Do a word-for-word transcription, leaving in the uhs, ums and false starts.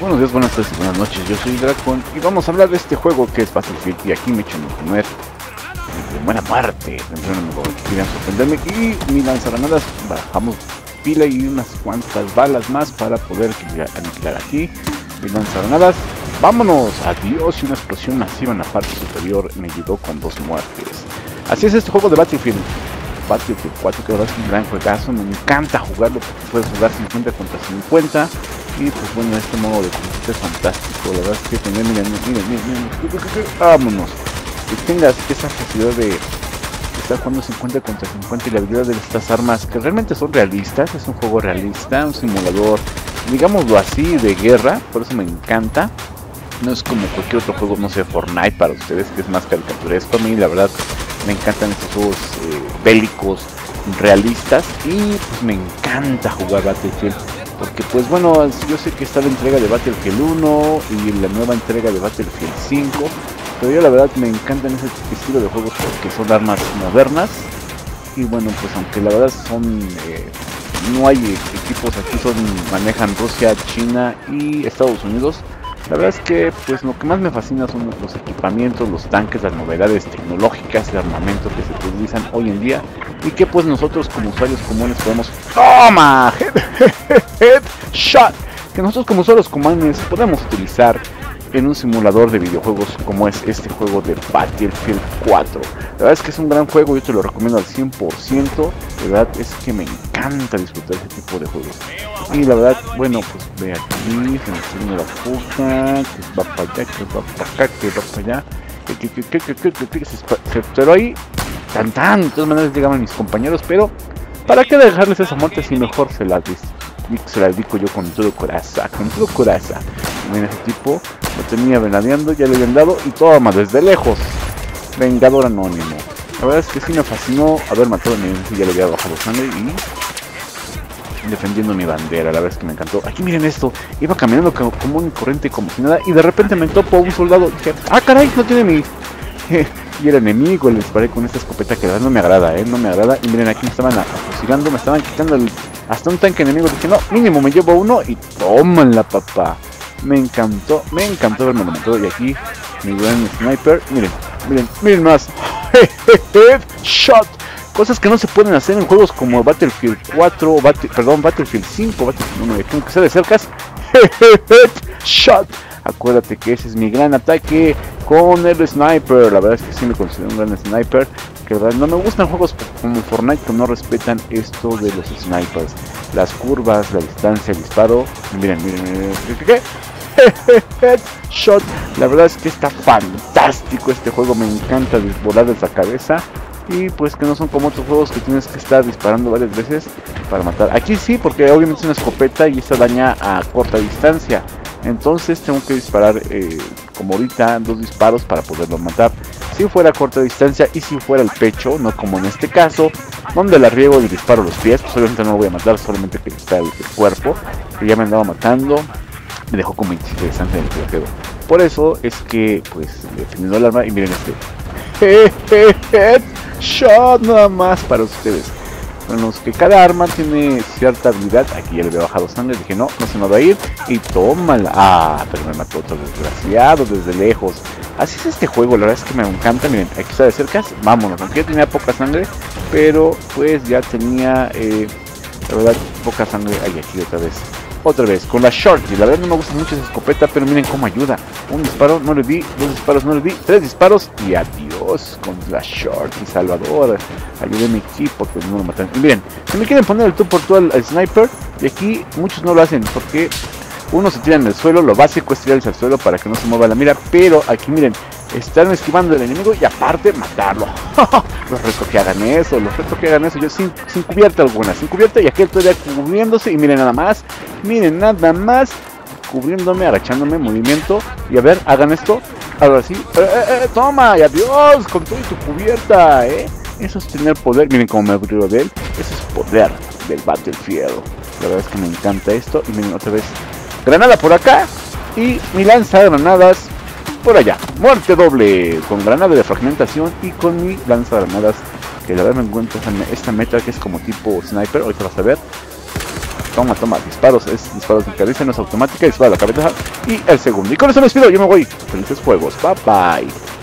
Buenos días, buenas tardes y buenas noches, yo soy Dracon y vamos a hablar de este juego que es Battlefield y aquí me echo mi primer en buena parte que quieran sorprenderme y mi lanzagranadas bajamos pila y unas cuantas balas más para poder aniquilar aquí mi lanzagranadas. Vámonos, adiós, y una explosión masiva en la parte superior me ayudó con dos muertes. Así es este juego de Battlefield Battlefield cuatro, que ahora es un gran juegazo, me encanta jugarlo porque puedes jugar cincuenta contra cincuenta. Y pues bueno, este modo de combate es fantástico, la verdad es que tener, miren, miren, miren, miren, vámonos, que tengas esa facilidad de estar jugando cincuenta contra cincuenta y la habilidad de estas armas que realmente son realistas, es un juego realista, un simulador, digámoslo así, de guerra, por eso me encanta. No es como cualquier otro juego, no sé, Fortnite para ustedes, que es más caricaturesco. A mí la verdad me encantan estos juegos eh, bélicos, realistas, y pues me encanta jugar Battlefield. Porque pues bueno, yo sé que está la entrega de Battlefield uno y la nueva entrega de Battlefield cinco, pero yo la verdad me encantan ese estilo de juegos porque son armas modernas. Y bueno, pues aunque la verdad son, eh, no hay equipos aquí, son manejan Rusia, China y Estados Unidos. La verdad es que pues lo que más me fascina son los equipamientos, los tanques, las novedades tecnológicas de armamento que se utilizan hoy en día y que pues nosotros como usuarios comunes podemos... ¡Toma! ¡Headshot! Que nosotros como usuarios comunes podemos utilizar en un simulador de videojuegos como es este juego de Battlefield cuatro. La verdad es que es un gran juego, yo te lo recomiendo al cien por ciento. La verdad es que me encanta disfrutar este tipo de juegos. Y la verdad, bueno, pues ve aquí, se me está viendo la puja, que va para allá, que va para acá, que va para allá, que, que, que, que, que, que, que, que se, se esperó ahí, tan tan, de todas maneras llegaban mis compañeros, pero ¿para qué dejarles esa muerte si mejor se la, se la dedico yo con todo corazón, con todo corazón? Miren, ese tipo lo tenía venadeando, ya le habían dado y toma, desde lejos, vengador anónimo. La verdad es que sí me fascinó haber matado a mi enemigo, ya le había bajado sangre y defendiendo mi bandera, la verdad es que me encantó. Aquí miren esto, iba caminando como un corriente como si nada y de repente me topo a un soldado y dije, ah caray, no tiene mi... y el enemigo, le disparé con esta escopeta que la verdad no me agrada, eh, no me agrada. Y miren, aquí me estaban fusilando, me estaban quitando el... hasta un tanque enemigo. Dije, no, mínimo me llevo uno y tómala, papá. Me encantó, me encantó verme lo mató. Y aquí mi gran sniper, miren, miren, miren más. Headshot. Cosas que no se pueden hacer en juegos como Battlefield cuatro, Battle, perdón, Battlefield cinco, Battlefield uno, y aquí que sea de cercas. Headshot. Acuérdate que ese es mi gran ataque con el sniper. La verdad es que sí me considero un gran sniper. Que la verdad no me gustan juegos como Fortnite que no respetan esto de los snipers. Las curvas, la distancia, el disparo. Miren, miren, miren. ¿Qué? ¿Qué? Headshot. La verdad es que está fantástico este juego. Me encanta volar desde la cabeza. Y pues que no son como otros juegos que tienes que estar disparando varias veces para matar. Aquí sí, porque obviamente es una escopeta y esta daña a corta distancia. Entonces tengo que disparar eh, como ahorita dos disparos para poderlo matar. Si fuera a corta distancia y si fuera el pecho, no como en este caso, donde la riego y disparo los pies, pues obviamente no lo voy a matar, solamente que está el, el cuerpo, que ya me andaba matando, me dejó como interesante en el videojuego. Por eso es que, pues, defendiendo el arma, y miren este headshot nada más para ustedes. Bueno, es que cada arma tiene cierta habilidad. Aquí ya le había bajado sangre, dije no, no se me va a ir. Y tómala. Ah, pero me mató otro desgraciado desde lejos. Así es este juego, la verdad es que me encanta. Miren, aquí está de cerca, vámonos. Aunque ya tenía poca sangre, pero pues ya tenía, eh, la verdad, poca sangre. Ahí, aquí otra vez. Otra vez, con la shorty. La verdad no me gusta mucho esa escopeta, pero miren cómo ayuda. Un disparo, no le di. Dos disparos, no le di. Tres disparos y adiós con la shorty, Salvador. Ayudé a mi equipo, pues no lo matan. Y miren, si me quieren poner el tú por tú al, al sniper, y aquí muchos no lo hacen, porque uno se tira en el suelo, lo básico es tirarse al suelo para que no se mueva la mira, pero aquí miren, están esquivando al enemigo y aparte matarlo. Los reto que hagan eso, los reto que hagan eso, yo sin, sin cubierta alguna, sin cubierta y aquel todavía cubriéndose y miren nada más, miren nada más, cubriéndome, agachándome, movimiento y a ver, hagan esto, ahora sí, eh, eh, eh, toma y adiós, con todo y tu cubierta, eh, eso es tener poder, miren cómo me aburrió de él, eso es poder del Battlefield, la verdad es que me encanta esto y miren otra vez, granada por acá y mi lanza de granadas por allá, muerte doble con granada de fragmentación y con mi lanza granadas que la verdad me encuentro esta meta que es como tipo sniper, ahorita vas a ver. Toma, toma, disparos, es disparos de cabeza, no es automática, dispara a la cabeza. Y el segundo. Y con eso me despido, yo me voy. Felices juegos, bye bye.